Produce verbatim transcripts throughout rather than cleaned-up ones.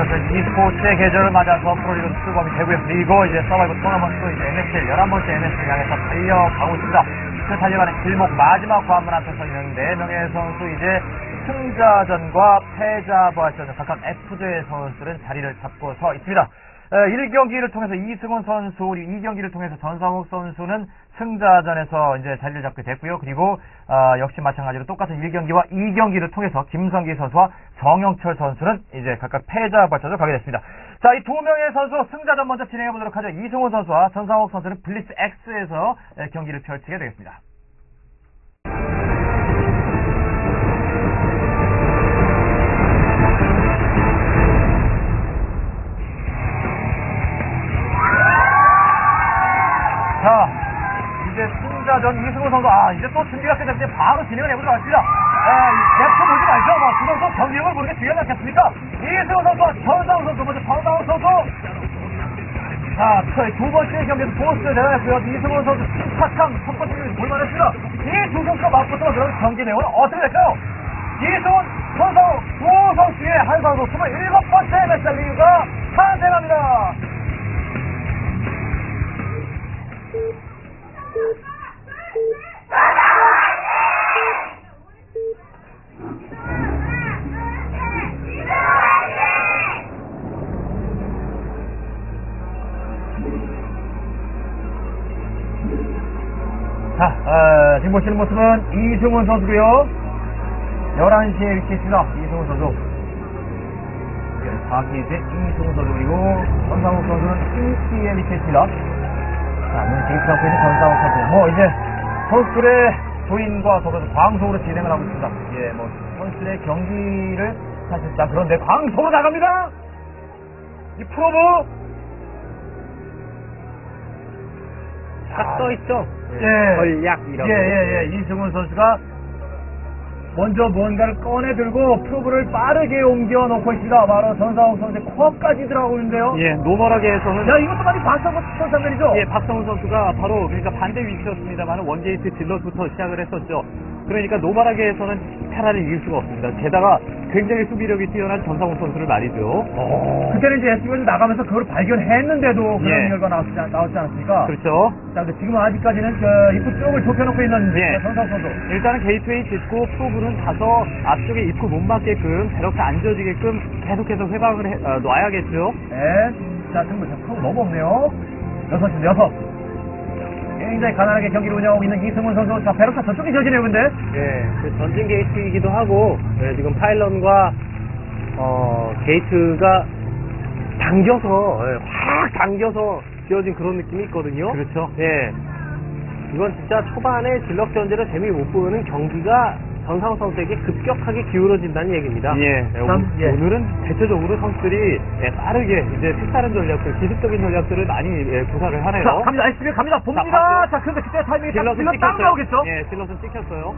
그 e스포츠의 계절을 맞아서 프로리그 출범이 되고요. 그리고 이제 서바이벌 토너먼트 이제 엔에스엘 열한 번째 엔에스엘 향해서 달려가고 있습니다. 그 달려가는 길목 마지막 관문 앞에 서 있는 네 명의 선수 이제 승자전과 패자부활전 각각 F조의 선수들은 자리를 잡고 서 있습니다. 일 경기를 통해서 이승훈 선수, 그리고 이 경기를 통해서 전상욱 선수는 승자전에서 이제 자리를 잡게 됐고요. 그리고 어, 역시 마찬가지로 똑같은 일 경기와 이 경기를 통해서 김성기 선수와 정영철 선수는 이제 각각 패자 발전을 가게 됐습니다. 자, 이 두 명의 선수 승자전 먼저 진행해 보도록 하죠. 이승훈 선수와 전상욱 선수는 블리츠 X에서 경기를 펼치게 되겠습니다. 자, 이제 승자전 이승훈 선수, 아, 이제 또 준비가 끝났는데 바로 진행을 해보도록 하겠습니다. 랩터 보지 말죠. 뭐, 두 선수 경기력을 보는 게 중요하지 않겠습니까? 이승훈 선수와 전상욱 선수, 먼저 전상욱 선수. 자, 두 번째 경기에서 보스를 내려냈고요. 이승훈 선수 침착함, 첫 번째 경기 볼만했습니다. 이 두 선수가 맞붙어서 그런 경기 내용은 어떻게 될까요? 이승훈, 전상욱 두 선수의 한 선수 스물일곱 번째 메달리가 탄생합니다. 자, 어, 지금 보시는 모습은 이승훈 선수고요. 열한 시에 위치했습니다. 이승훈 선수. 사기대 이승훈 선수, 그리고 전상욱 선수는 일 시에 위치했습니다. 자, 눈 게이트 갖고 있는 전상욱 선수. 뭐, 이제, 선수들의 조인과 더불어서 광속으로 진행을 하고 있습니다. 예, 뭐, 선수들의 경기를 사실상 그런데 광속으로 나갑니다! 이 프로브! 딱 써있죠? 예. 전략이라고. 예, 예, 예. 이승훈 선수가 먼저 뭔가를 꺼내 들고 프로브를 빠르게 옮겨 놓고 있습니다. 바로 전상욱 선수의 코앞까지 들어가고 있는데요. 예, 노멀하게에서는. 야, 이것도 많이 박성훈 선수들이죠? 예, 박성훈 선수가 바로 그러니까 반대 위치였습니다만 원게이트 질럿부터 시작을 했었죠. 그러니까 노멀하게에서는 테라를 이길 수가 없습니다. 게다가 굉장히 수비력이 뛰어난 전상욱 선수를 말이죠. 어... 그때는 이제 에스비에스 나가면서 그걸 발견했는데도 그런 예. 결과가 나왔지, 않, 나왔지 않았습니까? 그렇죠. 자, 근데 지금은 아직까지는 그 입구 쪽을 좁혀놓고 있는 예. 전상욱 선수. 일단은 게이트웨이 짓고 프로브는 가서 앞쪽에 입구 못 맞게끔 이렇게 앉아지게끔 계속해서 회방을 해, 어, 놔야겠죠. 네. 자, 승부, 자, 프로브 너무 없네요. 여섯 시 여섯. 굉장히 가난하게 경기를 운영하고 있는 이승훈 선수. 자, 베럭타 저쪽이 저지네요, 근데. 예, 그 전진 게이트이기도 하고, 예, 지금 파일런과, 어, 게이트가 당겨서, 예, 확 당겨서 지어진 그런 느낌이 있거든요. 그렇죠. 예. 이건 진짜 초반에 질럿 견제를 재미 못 보는 경기가 전상욱 선수에게 급격하게 기울어진다는 얘기입니다. 예, 참, 예. 오늘은 대체적으로 선수들이 예, 빠르게 이제 색다른 전략들, 기습적인 전략들을 많이 예, 구사를 하네요. 자, 갑니다. 에스비 갑니다. 봅니다. 자, 자, 그런데 그때 타이밍에 딱 질럿은 질럿 딱 찍혔어요. 나오겠죠? 예, 질럿은 찍혔어요.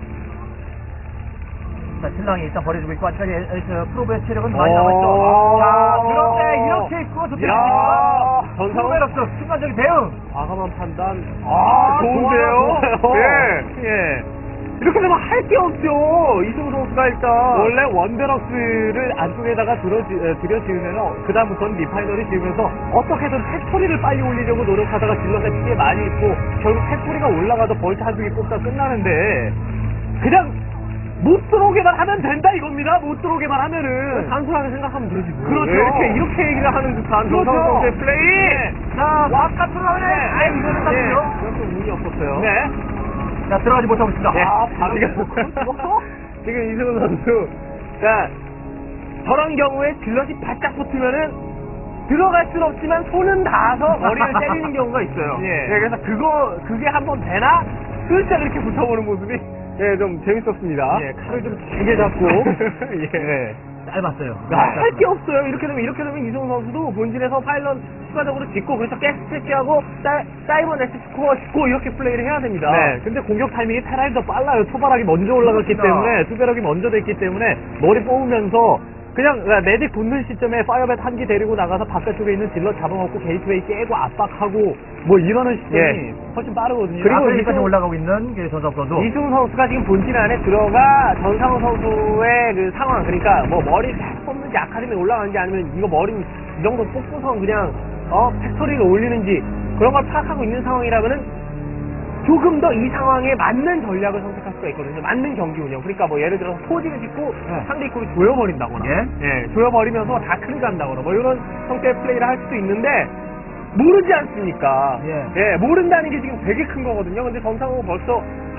자, 신랑이 일단 버려주고 있고, 아직까지 에, 에, 프로브의 체력은 많이 오. 남아있죠. 자, 그런데 이렇게 있고, 좋습니다. 야, 전상욱. 프로브의 럭스, 순간적인 대응. 과감한 판단. 아, 좋은데요? 좋아요. 예. 예. 이렇게 되면 할 게 없죠. 이승우 선수가 일단. 원래 원베럭스를 안쪽에다가 들어, 들여 지으면, 그다음부터는 리파이너를 지으면서 어떻게든 팩토리를 빨리 올리려고 노력하다가 질럿에 피해 많이 입고, 결국 팩토리가 올라가도 벌트 한두 개 뽑다 끝나는데, 그냥 못 들어오게만 하면 된다 이겁니다. 못 들어오게만 하면은. 단순하게 생각하면 되지. 뭐. 그렇죠. 왜 이렇게, 이렇게 얘기를 하는 듯한 그렇죠. 전상욱 선수의 플레이. 네. 자, 바깥으로 나오네. 네. 아, 이거는 네. 땄죠. 이건 좀 운이 없었어요. 네. 자, 들어가지 못하고 있습니다. 네. 아, 바로 지금, 지금 이승우 선수. 자, 저런 경우에 질럿이 바짝 붙으면은 들어갈 순 없지만 손은 닿아서 머리를 때리는 경우가 있어요. 예. 네, 그래서 그거, 그게 한번 되나? 슬쩍 이렇게 붙어보는 모습이, 예, 좀 재밌었습니다. 예, 칼을 좀 길게 잡고. 예. 짧았어요. 할 게 없어요. 이렇게 되면, 이렇게 되면 이승우 선수도 본진에서 파일럿 추가적으로 짓고, 그래서 가스 채취하고, 사이버 네스 스코어 짓고, 이렇게 플레이를 해야 됩니다. 네, 근데 공격 타이밍이 테라이 더 빨라요. 초바락이 먼저 올라갔기 그렇습니다. 때문에, 수배력이 먼저 됐기 때문에, 머리 뽑으면서, 그냥 매직 붙는 시점에 파이어벳 한 기 데리고 나가서 바깥쪽에 있는 질럿 잡아먹고 게이트웨이 깨고 압박하고, 뭐 이러는 시점이 예. 훨씬 빠르거든요. 그리고 아, 여기까지 이승- 올라가고 있는 게 전상욱 선수. 이승우 선수가 지금 본진 안에 들어가 전상우 선수의 그 상황, 그러니까 뭐 머리 딱 뽑는 뽑는지 아카데미에 올라가는지 아니면 이거 머리 이 정도 뽑고서 그냥 어 팩토리를 올리는지 그런 걸 파악하고 있는 상황이라면은 조금 더 이 상황에 맞는 전략을 선택할 수가 있거든요. 맞는 경기 운영. 그러니까 뭐 예를 들어서 포징을 짓고 네. 상대 입구를 조여버린다거나, 예. 예, 조여버리면서 다크를 간다거나 뭐 이런 형태의 플레이를 할 수도 있는데 모르지 않습니까? 예. 예, 모른다는 게 지금 되게 큰 거거든요. 근데 정상호 벌써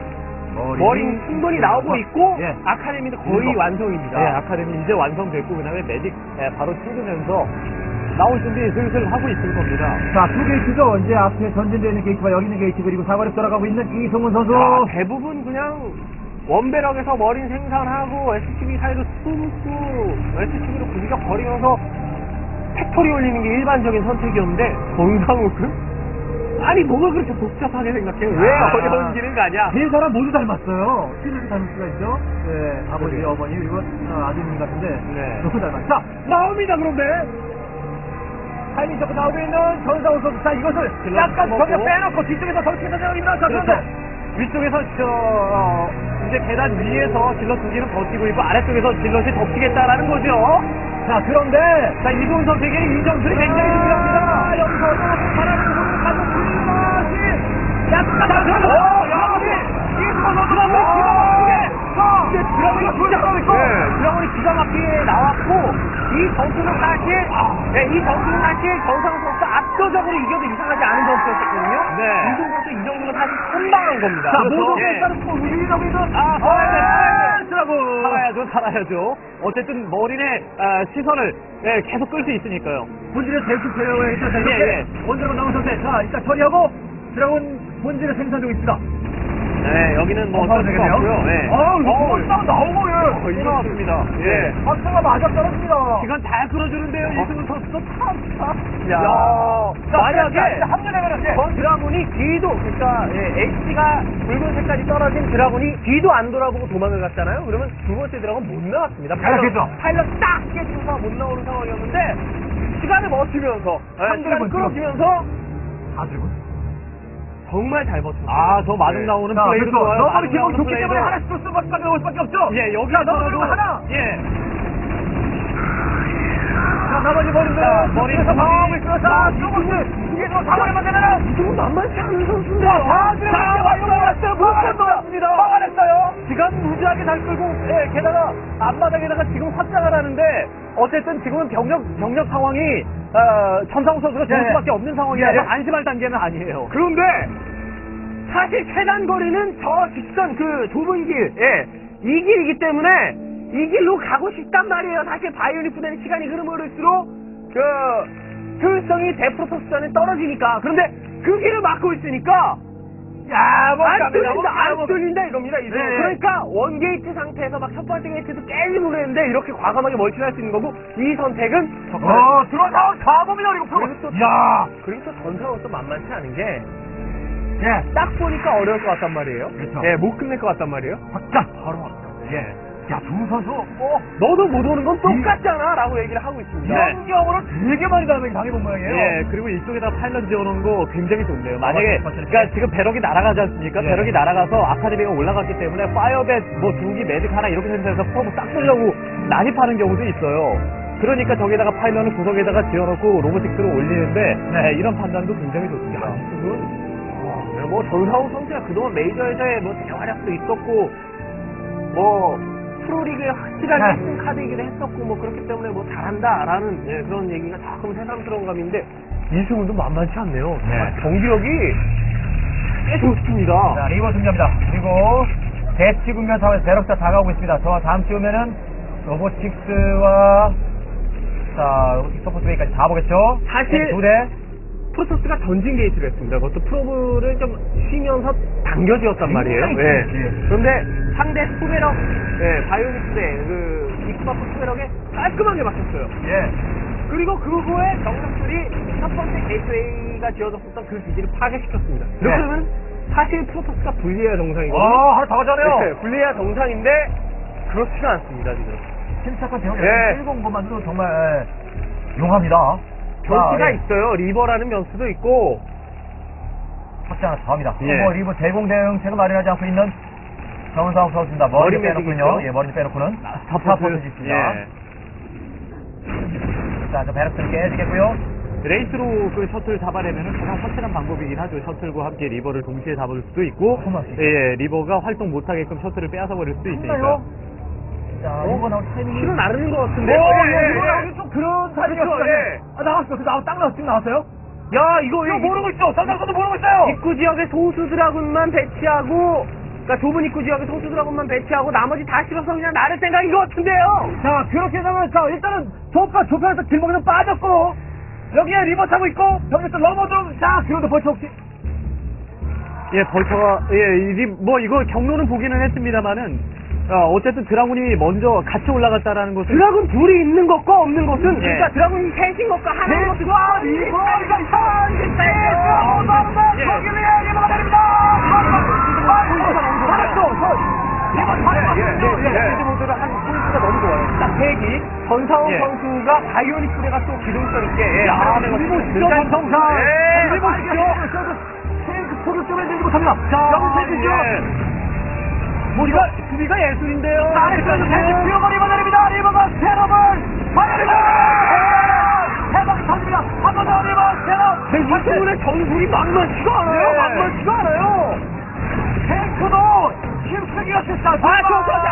머리 충분히 나오고 있고 예. 아카데미도 거의 이거. 완성입니다. 네, 아카데미 이제 완성됐고 그다음에 매직 예, 바로 찍으면서 나올 준비 슬슬 하고 있을 겁니다. 자, 두 게이트죠. 이제 앞에 전진되어 있는 게이트와 여기 있는 게이트 그리고 사거리 돌아가고 있는 이승훈 선수. 자, 대부분 그냥 원배럭에서 머린 생산하고 에스씨비 사이로 숨고 에스씨비로 공격 거리면서 팩토리 올리는 게 일반적인 선택이었는데 정상욱은 아니 뭐가 그렇게 복잡하게 생각해요? 왜 아. 어려운 길을 가냐? 세 사람 모두 닮았어요. 팀을 닮을 수가 있죠. 네, 아버지, 그러게요. 어머니, 그리고 어, 아드님 같은데. 네. 너무 닮았 자, 나옵니다, 그런데. 타이밍 잡고 나오고 있는 전상우 선수. 자, 이것을 질러 약간 먹고. 전혀 빼놓고 뒤쪽에서 정치 선정입니다. 자, 그렇죠. 그런데. 위쪽에서 저 어, 이제 계단 위에서 질럿 두 개는 버티고 있고 아래쪽에서 질럿이 덮치겠다라는 거죠. 자, 그런데. 자, 이승훈 선수에게 이 점수를 굉장히 중요합니다. 아, 여기서 바라는 선수 가서 불맛이 약간 자, 그럼, 어, 야구이 이승훈 선수가 왜 아, 기가 막히게. 자, 이제 드라곤이 진짜 있고. 네, 드라곤이 기가 막히게 나왔고 이 점수는 사실 네, 이 점수는 사실 정상훈 선수가 압도적으로 이겨도 이상하지 않은 점수였거든요. 네. 이승훈 선수 이 정도는 사실 선방한 겁니다. 자, 그렇죠? 모두 예. 일단은 또 우리라고 있는. 아, 살아야 돼, 살아야 돼. 살아야죠. 살아야죠, 살아야죠. 어쨌든 머린의 아, 시선을 예, 계속 끌 수 있으니까요. 본질의 대수 플레이어에 있어서 이렇게 예, 예. 원자로 나온 상태. 자, 일단 처리하고 드라곤 본질을 생산 중에 있습니다. 네, 여기는 뭐 어, 어쩔 수가 되겠네요. 없고요. 네. 아, 이거 어우, 또 나오고, 예. 어, 또 이거 나왔습니다. 예. 박수가 맞아 떨어집니다. 시간 잘 끌어주는데요, 이승훈 선수도 참, 참. 야. 자, 만약에 합류되면은, 예. 저 드라군이 뒤도 그러니까 예, 에이치가 붉은색까지 떨어진 드라군이 뒤도 안 돌아보고 도망을 갔잖아요. 그러면 두 번째 드라군 못 나왔습니다. 그렇겠죠. 파일럿 딱 깨지면서 못 나오는 상황이었는데 시간을 버티면서 예, 삼 시간을 드래곤 끌어주면서 아, 그리고? 정말 잘 버텼어요. 아, 저 마중 네. 나오는 자, 플레이도 그렇죠. 좋아요. 너무 마중 기분 나오는 좋기 플레이도. 때문에 하나씩 쏠 수밖에 올 수밖에 없죠. 예, 여기 자, 넘어지고 하나. 예. 자, 나머지 버리면 자, 머리에서 머리, 방어하고 머리. 있어요. 자, 조금씩 이게 또 사거리 만되면 이거 만만치 않은 선수인데. 자, 다 들어갔어요. 막아냈어요. 막아냈습니다. 막아냈어요. 시간 무지하게 잘 끌고, 예, 게다가 앞마당에다가 지금 확장을 하는데 어쨌든 지금은 병력 병력 상황이 어, 천상우 선수가 좋을 예. 수밖에 없는 상황이라서 예. 안심할 단계는 아니에요. 그런데 사실 최단 거리는 저 직선 그 좁은 길, 예, 이 길이기 때문에 이 길로 가고 싶단 말이에요. 사실 바이오닉 부대는 시간이 흐름을수록 그 효율성이 대프로토스전에 떨어지니까. 그런데 그 길을 막고 있으니까 야, 뭐 안 갑니다. 뚫린다, 뭐 안 뚫린다 이겁니다. 이제. 네. 그러니까 원 게이트 상태에서 막 첫 번째 게이트도 깨지고 그랬는데 이렇게 과감하게 멀티를 할 수 있는 거고 이 선택은 어, 들어가서 가봅니다. 그리고 프로. 그리고 또- 야, 그리고 또 전상은 또 만만치 않은 게 예, 딱 보니까 어려울 것 같단 말이에요. 그렇죠. 예, 못 끝낼 것 같단 말이에요. 확장. 바로 왔죠. 예. 야, 두 선수, 어, 너도 못 오는 건 똑같잖아 라고 얘기를 하고 있습니다. 네. 연경으로 되게 많이 당해, 당해본 모양이에요. 예, 그리고 이쪽에다 파일럿 지어놓은 거 굉장히 좋네요. 만약에, 맞- 맞- 그러니까 지금 배럭이 날아가지 않습니까? 예. 배럭이 날아가서 아카데미가 올라갔기 때문에 파이어벳, 뭐 중기, 매직 하나 이렇게 생산해서 프로브 딱 쓰려고 난입하는 경우도 있어요. 그러니까 저기다가 파일럿을 구석에다가 지어놓고 로보틱스를 올리는데, 네, 이런 판단도 굉장히 좋습니다. 네, 뭐 전상우 선수가 그동안 메이저에서의 뭐 대활약도 있었고 뭐 프로리그에 확실하게 네. 쓴 카드이기도 했었고 뭐 그렇기 때문에 뭐 잘한다라는 예, 그런 얘기가 조금 새삼스러운 감인데 이승훈도 만만치 않네요. 정말 네. 경기력이 꽤 좋습니다. 자, 리버 승자입니다. 그리고 대치 국면 상황에서 배럭자 다가오고 있습니다. 저와 다음 주 오면은 로보틱스와 자, 로보틱스 서포트웨이까지 다 보겠죠? 사실- 두 대. 프로토스가 전진 게이트를 했습니다. 그것도 프로브를 좀 쉬면서 당겨지었단 말이에요. 굉장히 예. 좋지. 그런데 상대 투베럭, 예, 바이오닉스의 그 이쿠마프 투베럭에 깔끔하게 막혔어요. 예. 그리고 그 후에 병력들이 첫 번째 게이트웨이가 지어졌었던 그 기지를 파괴시켰습니다. 네. 그러면 사실 프로토스가 불리해야 정상이거든요. 와, 하나 더 가자네요. 네, 불리해야 정상인데 그렇지가 않습니다 지금. 침착한 대응을 예. 끌고 온 것만으로 정말 예, 용합니다. 변수가 자, 예. 있어요. 리버라는 변수도 있고. 확장 하나 더 합니다. 예. 뭐 리버 제공 대응책을 마련하지 않고 있는 정은사옥 선수입니다. 머리 머리 빼놓군요. 매직이죠. 예, 머리 빼놓고는 스타포트. 짓습니다. 예. 자, 저 베럭스는 깨지겠고요. 레이스로 그 셔틀 잡아내면 가장 확실한 방법이긴 하죠. 셔틀과 함께 리버를 동시에 잡을 수도 있고, 예, 리버가 활동 못하게끔 셔틀을 빼앗아 버릴 수도 있으니까. 자, 리버 나올 타이밍이. 실은 나르는 것 같은데. 오, 어, 예, 예, 리버 예. 나오기 좀 그런 타이밍이었어요. 그렇죠, 예. 아, 나왔어. 그 나와, 딱 나왔어. 지금 나왔어요? 야, 이거 이거 왜 모르고 있어. 전상선도 모르고 있어요. 입구 지역에 소수 드라군만 배치하고, 그러니까 좁은 입구 지역에 소수 드라군만 배치하고 나머지 다 실어서 그냥 나를 생각인 것 같은데요. 자, 그렇게 되면, 자, 일단은 좁가, 좁혀서 길목에서 빠졌고, 여기에 리버 타고 있고, 여기서 넘어 좀, 자, 그런데 벌써 혹시. 예, 벌처가, 예, 이 리- 뭐 이거 경로는 보기는 했습니다만은, 어, 어쨌든 드라군이 먼저 같이 올라갔다라는 것은. 드라군 둘이 있는 것과 없는 것은, 예. 그러니까 드라군이 셋인 것과 하나인 것은 와, 리버, 이거 천, 예. 거기 위에 리버가 내립니다. 살았어, 리버 살았어. 예, 예, 예. 모드가 한 포인트가 너무 좋아요. 딱 대기 전상훈 예. 선수가 바이오닉 부대가 또 기동성 있게 예, 야, 잘하는 우리 것 보시죠, 같습니다. 전성사. 예, 우리 보시죠. 탱크 포를 쪽에 내지 못합니다. 자, 여기 탱크죠. 우리가 수비가 예술인데요. 아래쪽에서 탱크 뛰어가 리버 내립니다. 리버가 테러를 받아냅니다. 해방이 터집니다. 한 번 더 리버 테러. 이승훈의 전술이 만만치가 않아요. 네. 만만치가 않아요. 탱크도 힘쓰기가 쉽다. 아, 좋다.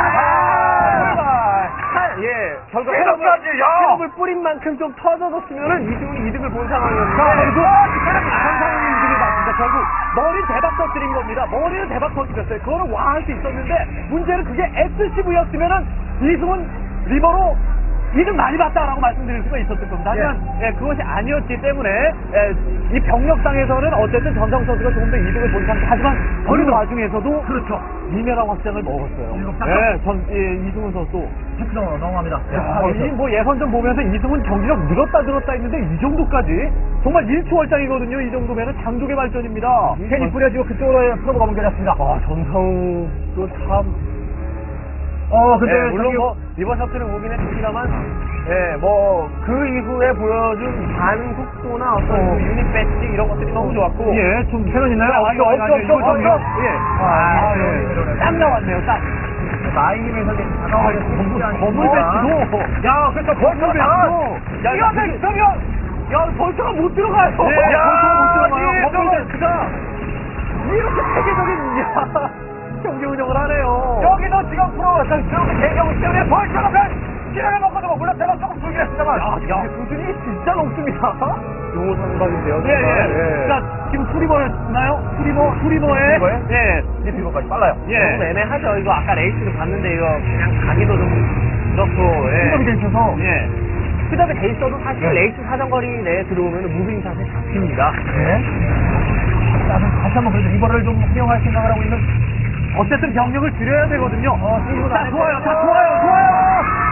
아, 예, 결국 해방까지, 야. 해방을 뿌린 만큼 좀 터져줬으면은 이승훈이 이득을 본 상황이었는데. 자, 그리고 전상훈이 이득을 봤습니다. 결국 머리 대박 터뜨린 겁니다. 머리는 대박 터뜨렸어요. 그거는 와 할 수 있었는데 문제는 그게 에스씨브이였으면은 이승훈 리버로 이득 많이 봤다라고 말씀드릴 수가 있었을 겁니다. 하지만 예, 그것이 아니었기 때문에 예, 이 병력상에서는 어쨌든 전상 선수가 조금 더 이득을 본 상태. 하지만 어느 와중에서도 그렇죠. 미네랄 확장을 먹었어요. 일곱 딱 예, 전 예, 이승훈 선수. 탱크로 넘어갑니다. 야, 이뭐 예선전 보면서 이승훈 경기력 늘었다 늘었다 했는데 이 정도까지 정말 일초월장이거든요. 이 정도면은 장족의 발전입니다. 괜히 뿌려지고 그쪽으로 프로가 옮겨졌습니다. 아, 전상우도 참. 어, 근데 예, 물론 저기- 뭐 리버 셔틀을 오긴 했습니다만 예, 뭐, 그 이후에 보여준 반응 속도나 어떤 어. 그 유닛 배치 이런 것들이 너무 좋았고. 예, 좀 캐논 있나요? 아, 없죠, 이거 없죠, 아니에요. 없죠, 이거 없죠. 전혀- 예. 아, 아, 예, 예. 이러네. 딱 나왔네요. 딱. 마이님에서 이제 다가오는 건물 쉽지 건물 않으니까. 배치도. 야, 그래서 벌써 건물 배치도. 야, 이거 그- 있으면 야, 벌써가 못 들어가요. 예, 야, 벌써가 못 이 들어가요. 건물 저거- 배치가 이렇게 세계적인 야, 경기 운영을 하네요. 여기도 지금 프로 지금 개경을 때문에 벌써가 기회를 먹고도 뭐 물론 제가 조금 불긴 했습니다만. 야, 야, 수준이 진짜 높습니다. 용호 선수인데요. 예, 예. 자, 지금 투리버를 나요? 투리버, 투리버에. 투리버에? 예. 이 뒤로까지 빨라요. 조금 예. 애매하죠. 이거 아까 레이스를 봤는데 이거 그냥 가기도 좀 그렇고. 예. 생각이 돼 있어서. 예. 스톱이 돼 있어도 사실 네. 레이스 사정거리 내에 들어오면 무빙샷에 잡힙니다. 네. 자, 그럼 다시 한번 그래도 리버를 좀 활용할 생각을 하고 있는. 어쨌든 병력을 줄여야 되거든요. 어, 뛰고 자, 나가야 좋아요. 돼요. 자, 좋아요. 좋아요.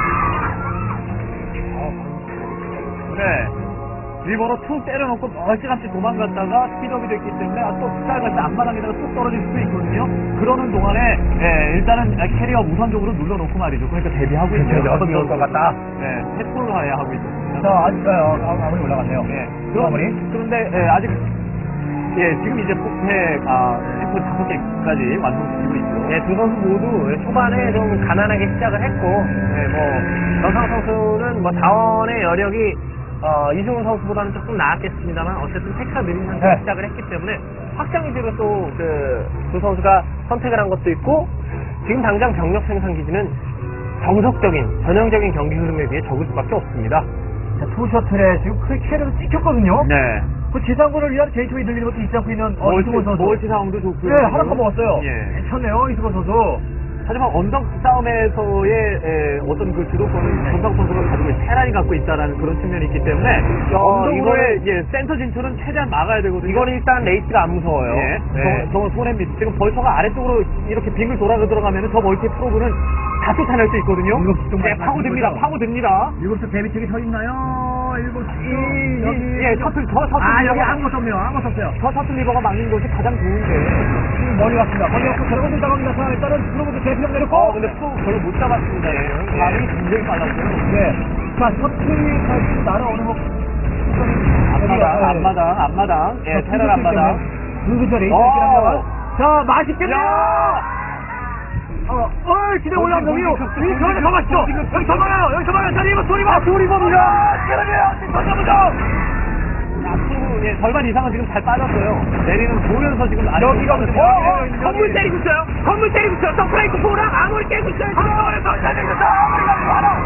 네. 리버로 툭 때려놓고 멀찌감치 도망갔다가 스피드업이 됐기 때문에 아, 또 스타일같이 앞마당에다가 뚝 떨어질 수도 있거든요. 그러는 동안에 예, 일단은 캐리어 우선적으로 눌러놓고 말이죠. 그러니까 대비하고 있죠. 그렇죠. 어떤 것 같다. 네, 해프를 해야 하고 있습니다. 자, 아직, 어, 아무리 올라갔네요. 예. 그럼 아무리? 그런데 예, 아직 예, 지금 이제 폭패가 템플 다섯 개까지 완성시키고 있죠. 예, 두 선수 모두 초반에 좀 가난하게 시작을 했고, 예, 뭐, 전상 선수는 뭐 자원의 여력이, 어, 이승훈 선수보다는 조금 나았겠습니다만, 어쨌든 테크가 느린 상태로 네. 시작을 했기 때문에, 확장 위주로 또, 그, 두 선수가 선택을 한 것도 있고, 지금 당장 병력 생산 기지는 정석적인, 전형적인 경기 흐름에 비해 적을 수밖에 없습니다. 자, 투 셔틀에 지금 크게 캐리어를 찍혔거든요. 네. 그 지상군을 위한 게이트웨이 들리는 것도 있지 않고 있는 어, 이승원 선수. 멀티 상황도 좋고요. 네, 하나 퍼먹었어요. 예. 괜찮네요, 이승원 선수. 하지만 언덕 싸움에서의 에, 어떤 그 주도권은 전상 선수가 가지고 있- 테란이 갖고 있다라는 그런 측면이 있기 때문에 언덕으로의 예, 센터 진출은 최대한 막아야 되거든요. 이건 일단 레이스가 안 무서워요. 예, 네. 저, 저 손해입니다. 지금 벌처가 아래쪽으로 이렇게 빙글 돌아 들어가면 저 멀티 프로브는 다 쫓아낼 수 있거든요. 일곱 시 정도 네, 파고듭니다. 거죠? 파고듭니다. 일곱 시 데뷔책이 서 있나요? 일곱 시. 이, 이, 예, 셔틀, 저 셔틀 아, 여기 리버가- 아무것도 없네요. 아무것도 없어요. 저 셔틀 리버가 막는 것이 가장 좋은데. 지금 멀리 왔습니다. 멀리 왔고, 드래곤들 당합니다. 자, 일단은 프로부터 대피력 내렸고. 어, 근데 프로 별로 못 잡았습니다. 예. 반응이 굉장히 빨랐고요. 네. 자, 셔틀이 다시 날아오는 거. 앞마당, 앞마당, 앞마당. 예, 테란 앞마당. 그저 레이스 오! 있긴 합니다. 자, 맛있겠네요! 야! 어, 어, 기대 올라온 놈이요. 위 저기 더 맞죠? 여기 더 많아요. 여기 더 많아요. 자, 이거 소리 봐. 소리 봅니다. 그러네요. 던져보죠. 앞으로 예, 절반 이상은 지금 잘 빠졌어요. 내리는 보면서 지금 여기가 무슨 어, 건물 때리고 있어요. 건물 때리고 있어요. 서프라이트 포랑 아무리 깨고 있어요. 건물에서 때리고 있어요. 아무리가 많아.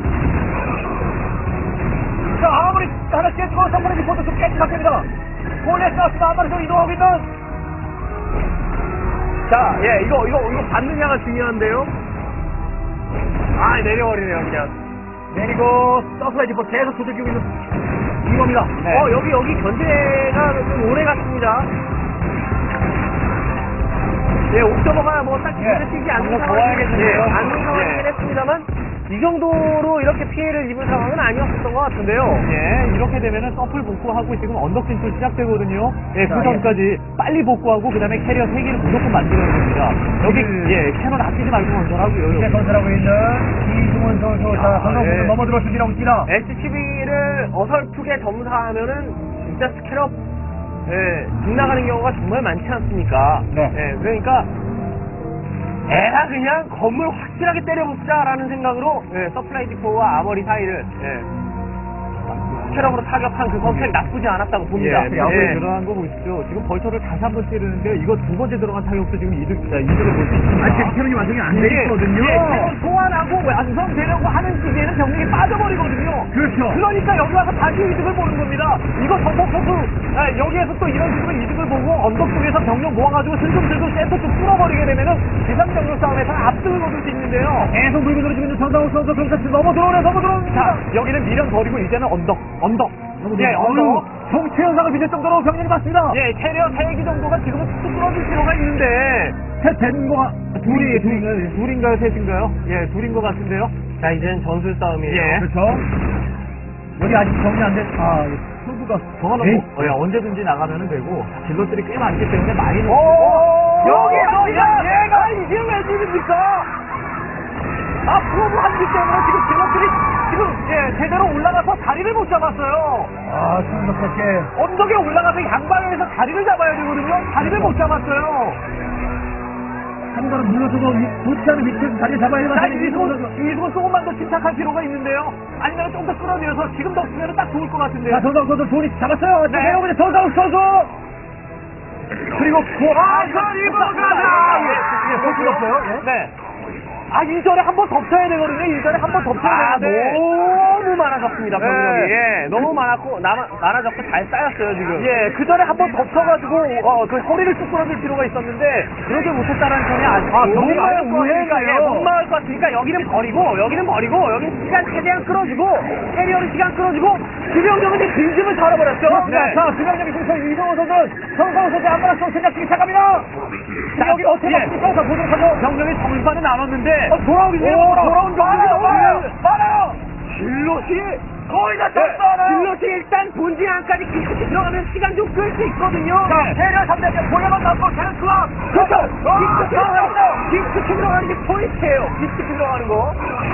자, 아무리 하나 깨지고 서프라이트 포도 좀 깨지 상태입니다. 폴레스나스가 한 마리 더 이동하고 있는. 자, 예, 이거 이거 이거 받느냐가 중요한데요. 아, 내려버리네요, 그냥. 내리고 서프라이트 포 계속 두들기고 있는 이겁니다. 네. 어, 여기 여기 견제가 좀 오래 갔습니다. 예, 옥저버가 뭐딱 기회를 띄지 않는 정말 상황이 좋아야겠네요. 예, 않는 상황이긴 예. 했습니다만 이 정도로 이렇게 피해를 입은 상황은 아니었던 것 같은데요. 예, 이렇게 되면은 서플 복구하고 지금 언덕 진출 시작되거든요. 예, 그 자, 전까지 빨리 복구하고 그 다음에 캐리어 세 개를 무조건 만들어야 됩니다. 여기, 그- 예, 캐논 아끼지 말고 건설하고요. 이제 건설하고 있는 이승원 선수. 자, 선수부터 예. 넘어들어 준비하고 있습니다. 에스씨비를 어설프게 점사하면은 진짜 스캐럽 예, 빗나가는 경우가 정말 많지 않습니까? 네. 예, 그러니까 애가 그냥 건물 확실하게 때려봅시다라는 생각으로 예, 서플라이 디포와 아머리 사이를 예, 스캐럽으로 타격한 그 선택이 나쁘지 않았다고 봅니다. 예, 야구에 들어간 거 보십시오. 지금 벌처를 다시 한 번 찌르는데 이거 두 번째 들어간 타격도 지금 이득, 자, 이득을 볼 수 있습니다. 아직 캐논이 완성이 안 돼 있거든요. 예, 캐논 소환하고 완성되려고 하는 시기에는 병력이 빠져버리거든요. 그렇죠. 그러니까 여기 와서 다시 이득을 보는 겁니다. 이거 정복 선수 아, 여기에서 또 이런 식으로 이득을 보고 언덕 쪽에서 병력 모아가지고 슬금슬금 센터 쪽 뚫어버리게 되면은 기상 병력 싸움에서 압승을 거둘 수 있는데요. 계속 물고 들어지고 있는 정상욱 선수. 그러니까 넘어 들어오네, 넘어 들어오네. 자, 여기는 미련 버리고 이제는 언덕, 언덕. 예, 언덕. 정체 현상을 빚을 정도로 병력이 많습니다. 예, 캐리어 세 개 정도가 지금은 툭 뚫어질 필요가 있는데. 된 거가 둘이, 둘, 둘인가요, 셋인가요? 예, 둘인 것 같은데요. 자, 이제는 전술 싸움이에요. 예. 그렇죠. 여기 아직 정리 안 됐, 아, 승부가. 저거는 에이. 뭐, 어, 예, 언제든지 나가면 되고, 질럿들이 꽤 많기 때문에 많이는. 오! 여기서 야, 얘가 이게 왜 지릅니까? 아, 프로브 한기 때문에 지금 질럿들이 지금, 예, 제대로 올라가서 다리를 못 잡았어요. 아, 승부스럽게. 언덕에 올라가서 양방향에서 다리를 잡아야 되거든요. 다리를 못 잡았어요. 한 걸음 물러서도 좋지 않은 위치에서 자리 잡아야 자, 되는 이승훈, 이승훈 조금만 더 침착할 필요가 있는데요. 아니면 좀 더 끌어내려서 지금 덮으면 딱 좋을 것 같은데요. 자, 정상욱 선수 둘이 잡았어요. 네. 내려오는 정상욱 선수. 그리고 구, 아, 그리고 가자! 예, 예, 볼수 없어요. 예. 네. 아, 일전에 한 번 덮쳐야 되거든요. 일전에 한 번 덮쳐야 아, 되는데. 너무 많아졌습니다, 네. 병력이. 예, 너무 많았고, 나, 많아졌고, 잘 쌓였어요, 지금. 예, 그 전에 한 번 덮쳐가지고, 어, 그 허리를 쭉 끌어줄 필요가 있었는데, 그러지 못했다는 점이 아직, 아, 못 정말 막을 것 우회가요. 같으니까, 예, 못 막을 것 같으니까, 여기는 버리고, 여기는 버리고, 여기는 시간 최대한 끌어주고, 캐리어는 시간 끌어주고, 주병력은 이제 빈집을 털어버렸죠. 네. 자, 두 명력이 있어서 이정호 선수, 정상욱 선수 한 번씩 생각하기 시작합니다. 자, 여기 어떻게 예. 막습니까? 자, 보도록 하죠. 병력이 정반은 나눴는데, 어, 돌아오기 전에 오, 돌아온 많아요, 많아요, 많아요. 질럿이 거의 다 네, 쳤어요. 질럿이 일단 본진 안까지 깊숙이 들어가면 시간 좀 끌 수 있거든요. 자, 캐리어 삼 대째 보려만 남고 캐리어 투합. 그렇죠. 아, 깊숙이 아, 들어가는 깊숙이 들어가는 게 포인트예요. 깊숙이 들어가는 거.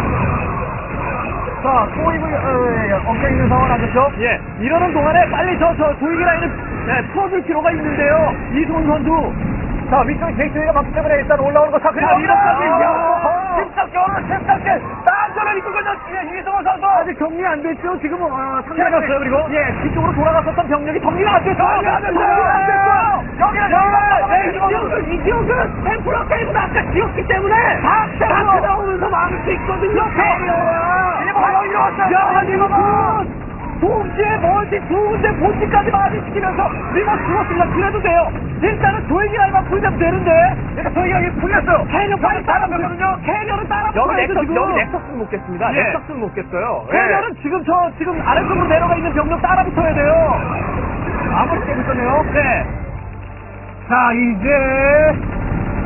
자, 소입을 어, 엉켜 있는 상황 아니죠? 예, 이러는 동안에 빨리 저, 저, 조이기 라인을, 네, 풀어줄 필요가 있는데요. 이승훈 선수. 자, 위쪽에 제이트가 맞기 때문에 일단 올라오는 거 자, 그리고 자, 이렇게 이렇게 침착 겨울을 침착게 딴전을 이끌고 있는 이승훈 선수. 아직 정리 안 됐죠? 지금, 어, 지나갔어요, 그리고? 예, 뒤쪽으로 돌아갔었던 병력이 정리가 안 됐어요. 정리 안 됐어요. 정리가 안 됐어요. 여기는 네, 이 정말 지역은, 이 지역은 템플러 게임은 아까 지었기 때문에 다 다크 나오면서 막을 수 있거든요. 이거 바로 이루었어요. 야, 이거 동시에 멀티 두 군데 본지까지 마비시키면서 리버 죽었습니다. 그래도 돼요. 일단은 조이기 라인만 풀면 되는데. 그러니까 저희가 이게 풀렸어요. 캐리어 빨리 따라가거든요. 캐리어를 따라 여기 붙어야죠, 넥서스, 지금. 여기 넥서스는 못 겠습니다. 예. 넥서스는 못 겠어요. 캐리어는 지금 저, 지금 아래쪽으로 내려가 있는 병력 따라 붙어야 돼요. 아무리 깨고 있었네요. 네. 자, 이제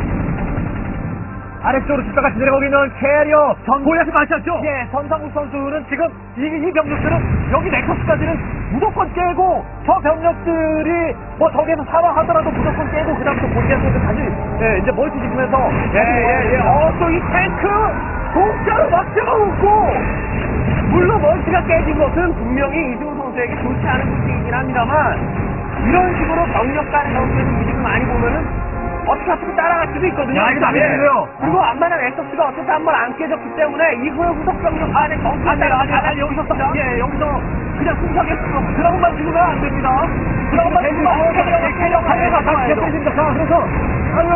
아래쪽으로 집까지 내려가고 있는 캐리어 전고에서 마셨죠? 예, 전상국 선수는 지금 이, 이 병력들은 여기 넥서스까지는 무조건 깨고 저 병력들이 뭐 저기에서 사망하더라도 무조건 깨고 그다음부터 본지한테 다시 예, 이제 멀티 지으면서 예, 예, 예. 어, 또 이 탱크 공짜로 막 잡아먹고 물론 멀티가 깨진 것은 분명히 이승우 선수에게 좋지 않은 소식이긴 합니다만 이런 식으로 병력 간의 경우에는 이득을 많이 보면은 어떻게 어떻게 따라갈 수도 있거든요. 야, 이거 남이 예. 들려요. 그리고 안마당 엑서스가 어차피 한 번 안 깨졌기 때문에 이후에 후속 병력 안에 정찰 아니, 아니, 아니, 여기서 써. 예, 여기서 그냥 순삭에 드라곤만 죽으면 안 됩니다. 드라곤만 죽으면 안 됩니다. 캐리어 가해가 다 개ப்படு습니다. 자, 그래서, 아유,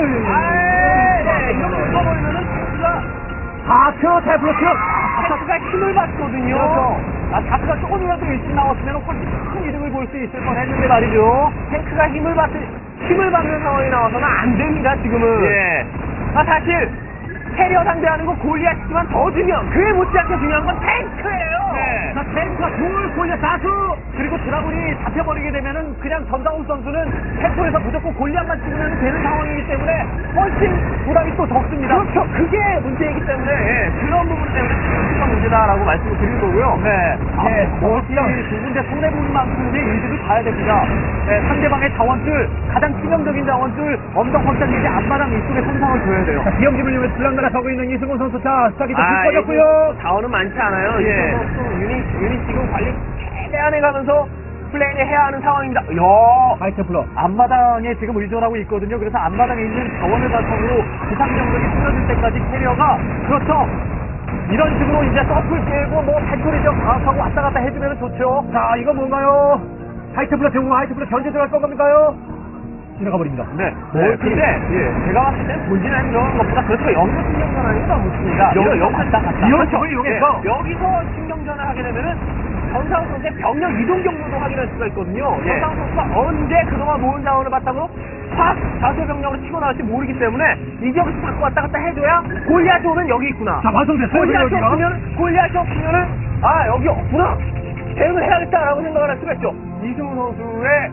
아, 네, 이런 거 써버리면은 탱크가 다크, 테플러트. 탱크가 힘을 받거든요. 그렇죠. 아, 다크가 조금이라도 일찍 나왔으면 훨씬 큰 이득을 볼 수 있을 뻔 했는데 말이죠. 탱크가 힘을 받 힘을 받는 상황이 나와서는 안 됩니다. 지금은. 예. 아, 사실 캐리어 상대하는 거 골리앗이지만 더 중요한 그에 못지않게 중요한 건 탱크예요. 네. 자, 탱크가 돌, 골리앗 다수! 그리고 드라군이 잡혀버리게 되면은 그냥 전상욱 선수는 템포에서 무조건 골리앗만 찍으면 되는 상황이기 때문에 훨씬 부담이 또 적습니다. 그렇죠. 그게 문제이기 때문에 예, 그런 부분 때문에 탱크가 문제다라고 말씀을 드린 거고요. 네. 아, 예, 뭐, 역시 두 군데 손해보는만큼의 이득을 봐야 됩니다. 네, 상대방의 자원줄, 가장 치명적인 자원줄, 엄청 확장 이제 앞마당 이쪽에 손상을 줘야 돼요. 기영집을 이용해 들락날락 하고 있는 이승훈 선수. 자, 스타기 좀 아, 꺼졌고요. 이거 자원은 많지 않아요. 예. 이거 또 유닛, 유닛 지금 관리 최대한 해가면서 플레이를 해야 하는 상황입니다. 이야. 하이템플러. 앞마당에 지금 의존하고 있거든요. 그래서 앞마당에 있는 자원을 바탕으로 기상병력이 쓰러질 때까지 캐리어가, 그렇죠. 이런 식으로 이제 서플 깨고 뭐 팩토리 좀 강화하고 왔다 갔다 해주면 좋죠. 자, 이거 뭔가요? 하이템플러 대고 하이템플러 견제 들어갈 건가요? 지나가 버립니다. 네. 뭐, 근데, 예, 제가 봤을 땐 본진에 들어간 것보다 그렇죠. 여기서 신경전환이 너무 습니다. 여기, 여기, 갔다, 갔다. 이런 그렇죠. 적을 이용해서. 예. 여기서 신경전을 하게 되면은, 전상우 선수의 병력 이동 경로도 확인할 수가 있거든요. 예. 전상우 선수가 언제 그동안 모은 자원을 바탕으로 확 자세 병력으로 치고 나올지 모르기 때문에, 이제 여기서 자꾸 왔다 갔다 해줘야, 골리앗이 오면 여기 있구나. 자, 완성됐어요. 골리앗이 여기가. 없으면, 골리앗이 없으면은, 아, 여기 없구나. 대응을 해야겠다라고 생각을 할 수가 있죠. 이승우 선수의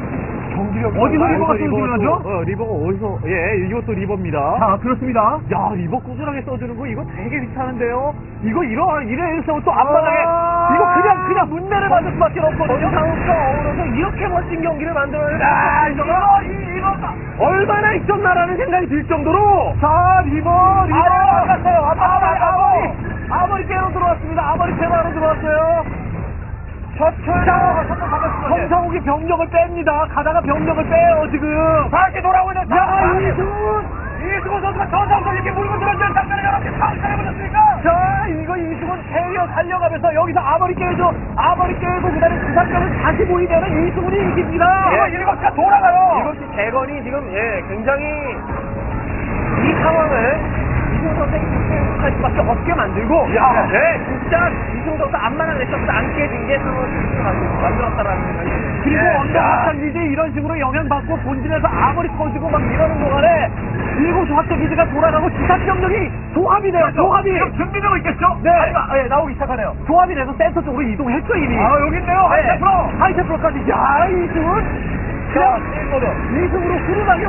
경기력 어디서 리버가 어디서 또 중요하죠? 어, 리버가 어디서? 예, 이것도 리버입니다. 자, 그렇습니다. 야, 리버 꾸준하게 써주는 거 이거 되게 귀찮은데요. 이거 이러 이래서 또 앞바닥에 아~ 이거 그냥 그냥 문매를 맞을 수밖에 없거든요. 상욱과 어우러서 이렇게 멋진 경기를 만들어내는 아, 이거 이거가 얼마나 있었나라는 생각이 들 정도로. 자, 리버, 리버. 아, 맞았어요. 아머리, 아머리. 아머리 깨로 들어왔습니다. 아머리 깨로 들어왔어요. 자, 정상욱이 병력을 뺍니다. 가다가 병력을 빼요, 지금. 다시 돌아오고 있는 야, 이승훈! 이승훈 선수가 전상욱을 이렇게 물고 들어오는 장면을 여러분께 상상해보셨습니까? 자, 이거 이승훈 캐리어 살려가면서 여기서 아머리 깨줘. 아머리 깨고 그다음에 부상점을 다시 보이면은 이승훈이 이깁니다. 이거 일곱 시가 돌아가요. 일곱 시 대건이 지금 예 굉장히 이 상황을 이승훈 선수의 할 수밖에 없게 만들고, 야. 예 진짜 이승훈 선수 안만한 넥서스 안 깨진 게 상황을 만들었다라는 생각이. 그리고 예. 언덕 확장기지 이런 식으로 영향받고 본진에서 아무리 터지고 막 이러는 동안에 일곱 시 확장기지가 돌아가고 지상병력이 조합이 돼요. 조합이. 지금 준비되고 있겠죠? 네. 아, 예, 나오기 시작하네요. 조합이 돼서 센터 쪽으로 이동했죠, 이미. 아, 여기 있네요. 하이테프로. 하이테프로까지. 야, 이승훈. 자, 그냥 이승으로 후루하게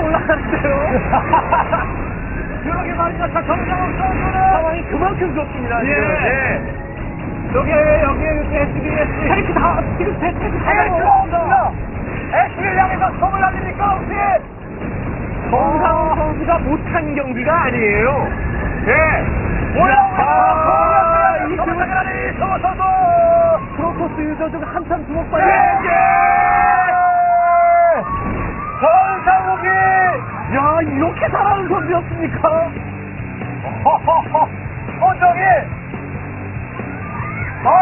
올라가는데요. 그러게 말이죠. 자, 정상훈 선수는 상황이 그만큼 좋습니다. 예. 지금. 예. 여기, 여기, 에스비에스. 캐릭터 다, 지금 대, 대, 대, 들어옵니다. 에스비를 향해서 손을 날립니까? 혹시? 정상훈 선수가 못한 경기가 아니에요. 예. 올라와! 이승훈 선수! 프로코스 선수가 한참 주목받는. 예! 전상욱이! 야, 이렇게 잘하는 선수였습니까? 허허허! 호정이! 아!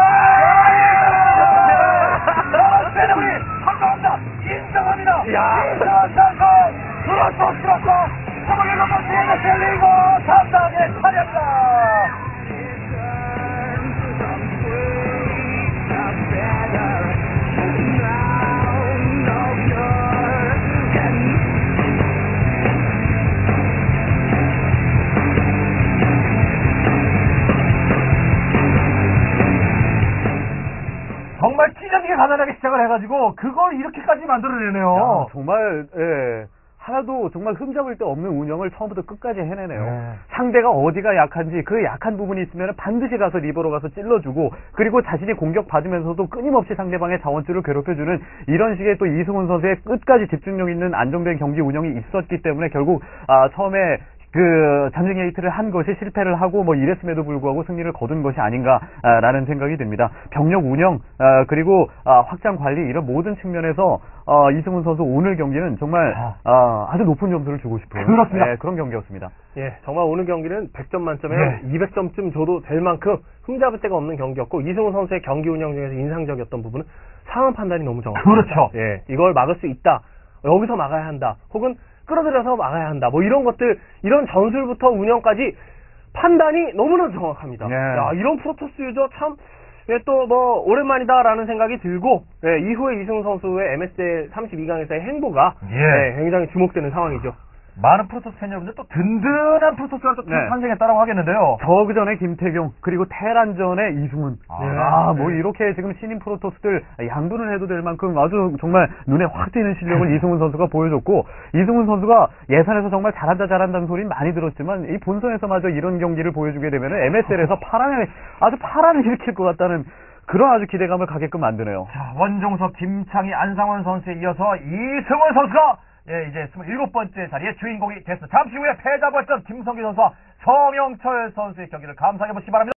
여러분, 우리 한가합니다 인정합니다! 야. 인정한 선수! 그렇소, 그렇소! 스물일곱 번째 에스엘 리그 삼 강의 차례입니다! 정말 찢어지게 가난하게 시작을 해가지고 그걸 이렇게까지 만들어내네요. 야, 정말 예, 하나도 정말 흠잡을 데 없는 운영을 처음부터 끝까지 해내네요. 네. 상대가 어디가 약한지 그 약한 부분이 있으면 반드시 가서 리버로 가서 찔러주고, 그리고 자신이 공격 받으면서도 끊임없이 상대방의 자원줄을 괴롭혀주는 이런 식의 또 이승훈 선수의 끝까지 집중력 있는 안정된 경기 운영이 있었기 때문에 결국 아, 처음에 그 전쟁 게이트를 한 것이 실패를 하고 뭐 이랬음에도 불구하고 승리를 거둔 것이 아닌가라는 생각이 듭니다. 병력 운영 아, 그리고 아, 확장 관리 이런 모든 측면에서 어, 이승훈 선수 오늘 경기는 정말 아, 아주 높은 점수를 주고 싶어요. 그렇습니다. 네, 그런 경기였습니다. 예, 정말 오늘 경기는 백 점 만점에 네. 이백 점쯤 줘도 될 만큼 흠잡을 데가 없는 경기였고 이승우 선수의 경기 운영 중에서 인상적이었던 부분은 상황 판단이 너무 정확합니다. 그렇죠. 예, 이걸 막을 수 있다. 여기서 막아야 한다. 혹은 끌어들여서 막아야 한다. 뭐 이런 것들, 이런 전술부터 운영까지 판단이 너무나 정확합니다. 네. 야, 이런 프로토스 유저 참, 예, 또 뭐, 오랜만이다라는 생각이 들고, 예, 이후에 이승우 선수의 엠에스엘 삼십이 강에서의 행보가, 예. 예, 굉장히 주목되는 상황이죠. 많은 프로토스 팬 여러분들 또 든든한 프로토스가 또 네. 탄생했다라고 하겠는데요. 저그 전에 김태경 그리고 테란전에 이승훈 아, 아, 네. 뭐 이렇게 지금 신인 프로토스들 양분을 해도 될 만큼 아주 정말 눈에 확 띄는 실력을 이승훈 선수가 보여줬고 이승훈 선수가 예선에서 정말 잘한다 잘한다는 소리는 많이 들었지만 이 본선에서마저 이런 경기를 보여주게 되면 엠에스엘에서 파란을 아주 파란을 일으킬 것 같다는 그런 아주 기대감을 가게끔 만드네요. 자, 원종석, 김창희, 안상원 선수에 이어서 이승훈 선수가 예, 이제 스물일곱 번째 자리의 주인공이 됐습니다. 잠시 후에 패자 벌전 김성기 선수와 성영철 선수의 경기를 감상해 보시기 바랍니다.